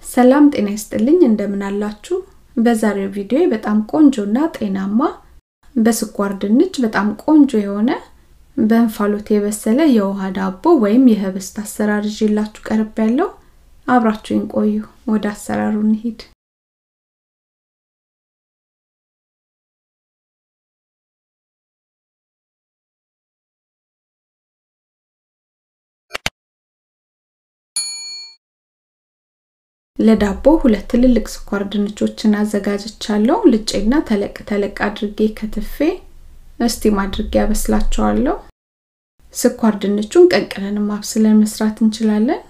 ሰላም ጤና ይስጥልኝ እንደምን አላችሁ በዛሬው ቪዲዮ በጣም ቆንጆና ጤናማ በስኳር ድንች በጣም ቆንጆ የሆነ በእንፋሎት የበሰለ የውሃ ዳቦ ወይም የህብስት አሰራር ይዤላችሁ ቀርቤያለሁ አብራችሁን ቆዩ ወደ አሰራሩ እንሂድ ለዳቦ ሁለት ትልልቅ ስኳር ድንቾችን አዘጋጅቻለሁ ልጬና ተለቅ አድርጌ ከትፌ እስቲም አድርጌ አበስላቸዋለሁ ስኳር ድንቹን ቀቅለን ማብሰለን መስራት እንችላለን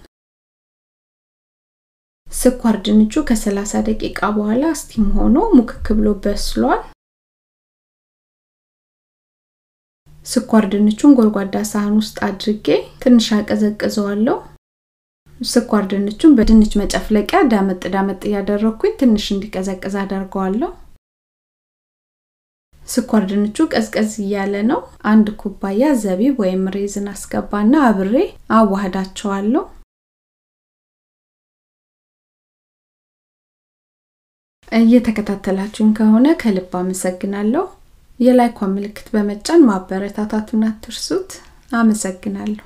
ስኳር ድንቹ ከ30 ደቂቃ በኋላ እስቲም ሆኖ ሙክክ ብሎ በስሏል ስኳር ድንቹን ጎድጓዳ ሳህን ውስጥ አድርጌ ትንሽ አቀዘቅዘዋለሁ ስኳር ድንቹን በድንች መጨፍለቂያ ዳመጥ ያደረኩኝ ትንሽ እንዲቀዘቅዝ አደርገዋለሁ ስኳር ድንቹ ቀዝቀዝ ያለ ነው አንድ ኩባያ ዘቢብ ወይም ሬዝን አስገባና አብሬ አዋህዳቸዋለሁ እየተከታተላችሁን ከሆነ ከልብ አመሰግናለሁ የላይክ ምልክት በመጫን ማበረታታቱን አትርሱት አመሰግናለሁ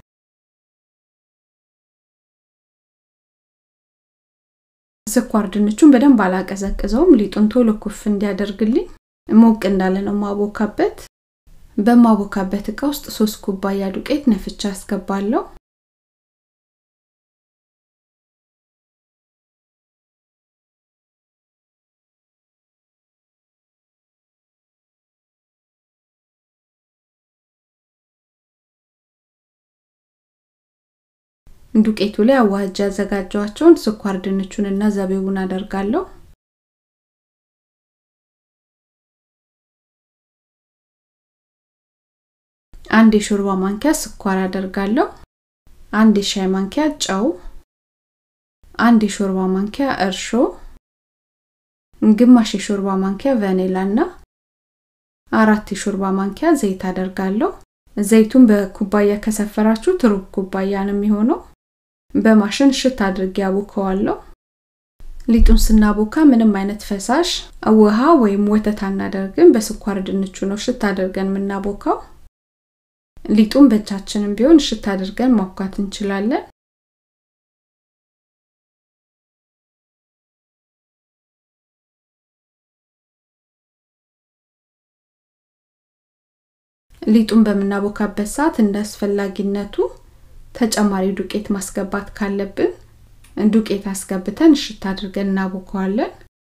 ስኳር ድንቹን በደንብ አላቀዘቅዘውም ሊጡን ቶሎ ኩፍ እንዲያደርግልኝ ሞቅ እንዳለ ነው ማቦካበት በማቦካበት እቃ ውስጥ 3 ኩባያ ዱቄት ነፍቻ አስገባለሁ ዱቄቱ ላይ አዋጅ አዘጋጃቸውን ስኳር ድንቹንና ዘቢቡን አደርጋለሁ አንድ የሾርባ ማንኪያ ስኳር አደርጋለሁ አንድ የሻይ ማንኪያ ጨው አንድ የሾርባ ማንኪያ እርሾ ግማሽ የሾርባ ማንኪያ ቫኒላና 4 የሾርባ ማንኪያ ዘይት አደርጋለሁ ዘይቱን በኩባያ ከሰፈራችሁ ሩብ ኩባያ ነው የሚሆነው በማሽን ሽት አድርጌ አቦካዋለሁ ሊጡን ስናቦካ ምንም አይነት ፈሳሽ ውሃ ወይም ወተት አናደርግም በስኳር ድንቹ ነው ሽት አድርገን ምናቦካው ሊጡን በእጃችንም ቢሆን ሽት አድርገን ማብካት እንችላለን ሊጡን በመናቦካበት ሰዓት እንዳስፈላጊነቱ ተጨማሪ ዱቄት ማስገባት ካለብን ዱቄት አስገብተን ሽት አድርገን እናቦካዋለን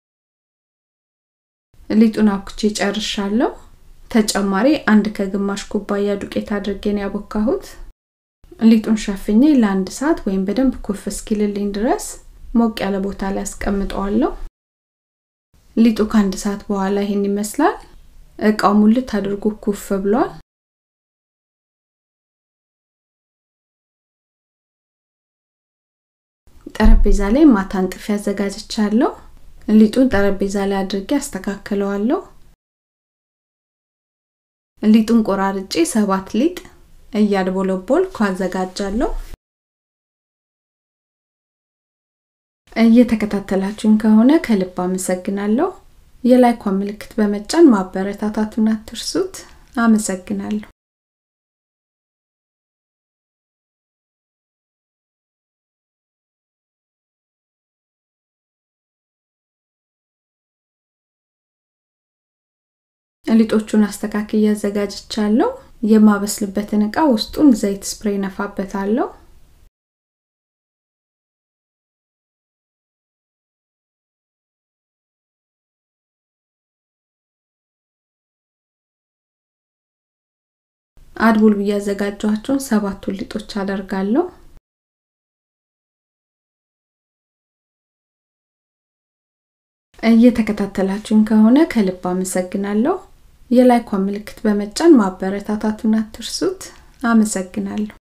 ሊጡን አብኩቼ ጨርሻለሁ ተጨማሪ አንድ ከግማሽ ኩባያ ዱቄት አድርገን ያቦካሁት ሊጡን ሸፍኜ ለአንድ ሰዓት ወይም በደንብ ኩፍ እስኪልልኝ ድረስ ሞቅ ያለ ቦታ ላይ አስቀምጠዋለሁ ሊጡ ከአንድ ሰዓት በኋላ ይሄን ይመስላል እቃው ሙልት አድርጎ ኩፍ ብሏል ጠረጴዛ ላይ ማታን ጥፍ ያዘጋጅቻለሁ ሊጡን ጠረጴዛ ላይ አድርጌ አስተካክለዋለሁ ሊጡን ቆራርጬ 7 ሊጥ እያድቦለቦልኩ አዘጋጃለሁ እየተከታተላችሁን ከሆነ ከልብ አመሰግናለሁ የላይክ ምልክት በመጫን ማበረታታቱን አትርሱት አመሰግናለሁ ሊጦቹን አስተካክዬ ያዘጋጅቻለሁ የማበስልበትን እቃ ውስጡን ዘይት ስፕሬይ ነፋበታለሁ አድቡል ያዘጋጇቸውን 7 ሊጦች አደርጋለሁ እየተከታተላችሁን ከሆነ ከልብ አመሰግናለሁ የላይክ ምልክት በመጫን ማበረታታቱን አትርሱት አመሰግናለሁ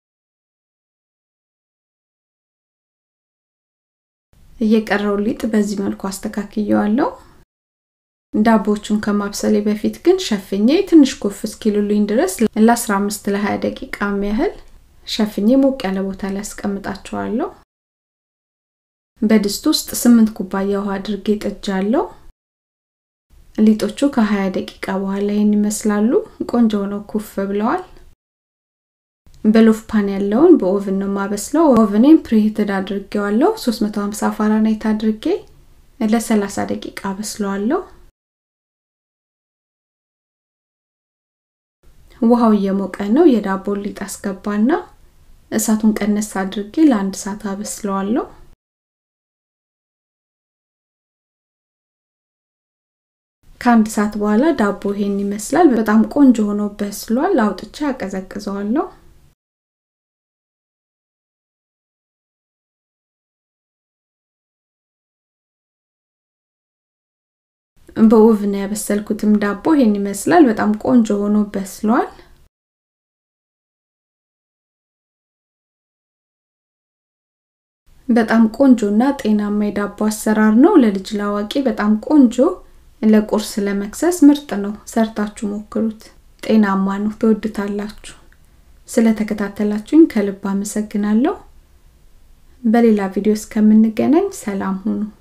እየቀረው ሊጥ በዚህ መልኩ አስተካክየዋለሁ ዳቦቹን ከማብሰሌ በፊት ግን ሸፍኜ ትንሽ ኮፍ እስኪሉልኝ ድረስ ለ15 ለ20 ደቂቃ ያህል ሸፍኜ ሞቅ ያለ ቦታ ላይ አስቀምጣቸዋለሁ በድስት ውስጥ 8 ኩባያ ውሃ አድርጌ ጥጃለሁ። ሊጦቹ ከ20 ደቂቃ በኋላ ይመስላሉ ቆንጆ ነው ኩፍ ብለዋል። በሎፍ ፓን ያለውን በኦቭን ነው ማበስለው። ኦቭኔን ፕሪሂትድ አድርጌዋለሁ 350 ፋራናይት አድርጌ ለ30 ደቂቃ አበስለዋለሁ። ውሃው እየሞቀ ነው። የዳቦ ሊጥ አስገባና እሳቱን ቀነስ አድርጌ ለ1 ሰዓት አበስለዋለሁ። ከ1 ሰዓት በኋላ ዳቦ ይሄን ይመስላል። በጣም ቆንጆ ሆኖ በስሏል። አውጥቼ አቀዘቅዘዋለሁ። በኦቭን ያበሰልኩትም ዳቦ ይሄን ይመስላል። በጣም ቆንጆ ሆኖ በስሏል። በጣም ቆንጆና ጤናማ የዳቦ አሰራር ነው። ለልጅ ላዋቂ በጣም ቆንጆ ለቁርስ ለመክሰስ ምርጥ ነው። ሰርታችሁ ሞክሩት። ጤናማ ነው። ተወዱታላችሁ። ስለተከታተላችሁኝ ከልብ አመሰግናለሁ። በሌላ ቪዲዮ እስከምንገናኝ ሰላም ሁኑ።